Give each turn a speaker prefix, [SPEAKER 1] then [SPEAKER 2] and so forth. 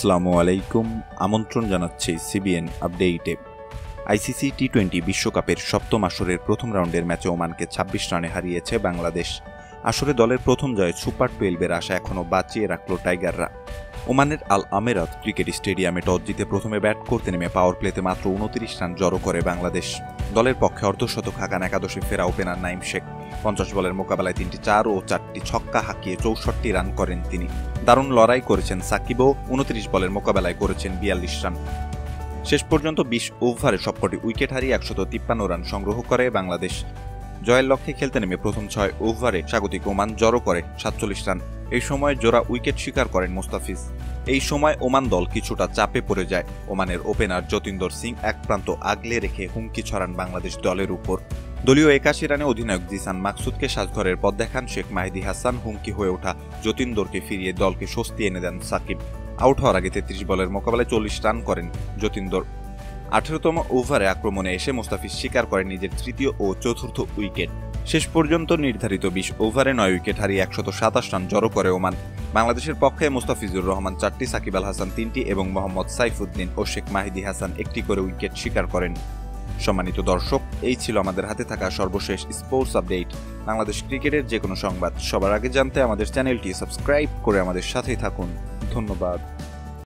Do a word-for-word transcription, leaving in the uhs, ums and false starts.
[SPEAKER 1] আসসালামু আলাইকুম। আমন্ত্রণ জানাচ্ছি সিবিএন আপডেটে। আইসিসি টি টোয়েন্টি বিশ্বকাপের সপ্তম আসরের প্রথম রাউন্ডের ম্যাচে ওমানকে ছাব্বিশ রানে হারিয়েছে বাংলাদেশ। আসরে দলের প্রথম জয়ে সুপার টুয়েলভের আশা এখনও বাঁচিয়ে রাখল টাইগাররা। ওমানের আল আমেরাত ক্রিকেট স্টেডিয়ামে টস জিতে প্রথমে ব্যাট করতে নেমে পাওয়ার প্লেতে মাত্র উনত্রিশ রান জড়ো করে বাংলাদেশ। দলের পক্ষে অর্ধশতক হাঁকান একাদশে ফেরা ওপেনার নাইম শেখ। পঞ্চাশ বলের মোকাবেলায় তিনটি চার ও চারটি ছক্কা হাঁকিয়ে চৌষট্টি রান করেন তিনি। দারুণ লড়াই করেছেন সাকিবও, উনত্রিশ বলের মোকাবেলায় করেছেন বিয়াল্লিশ রান। শেষ পর্যন্ত বিশ ওভারে সবকটি উইকেট হারিয়ে একশত তিপ্পান্ন রান সংগ্রহ করে বাংলাদেশ। জয়ের লক্ষ্যে খেলতে নেমে প্রথম ছয় ওভারে স্বাগতিক ওমান জড়ো করে সাতচল্লিশ রান। এই সময় জোড়া উইকেট শিকার করেন মুস্তাফিজ। এই সময় ওমান দল কিছুটা চাপে পড়ে যায়। ওমানের ওপেনার যতীন্দর সিং এক প্রান্ত আগলে রেখে হুমকি ছড়ান বাংলাদেশ দলের উপর। দলীয় একাশি রানে অধিনায়ক জিসান মাকসুদকে সাজঘরের পথ দেখান শেখ মাহিদি হাসান। হুমকি হয়ে ওঠা যতীন্দরকে ফিরিয়ে দলকে স্বস্তি এনে দেন সাকিব। আউট হওয়ার আগে তেত্রিশ বলের মোকাবেলায় চল্লিশ রান করেন যতীন্দর। আঠেরোতম ওভারে আক্রমণে এসে মুস্তাফিজ শিকার করেন নিজের তৃতীয় ও চতুর্থ উইকেট। শেষ পর্যন্ত নির্ধারিত বিশ ওভারে নয় উইকেট হারিয়ে একশত সাতাশ রান জড়ো করে ওমান। বাংলাদেশের পক্ষে মুস্তাফিজুর রহমান চারটি, সাকিব আল হাসান তিনটি এবং মোহাম্মদ সাইফুদ্দিন ও শেখ মাহিদি হাসান একটি করে উইকেট শিকার করেন। সম্মানিত দর্শক, এই ছিল আমাদের হাতে থাকা সর্বশেষ স্পোর্টস আপডেট। বাংলাদেশ ক্রিকেটের যে কোনো সংবাদ সবার আগে জানতে আমাদের চ্যানেলটি সাবস্ক্রাইব করে আমাদের সাথেই থাকুন। ধন্যবাদ।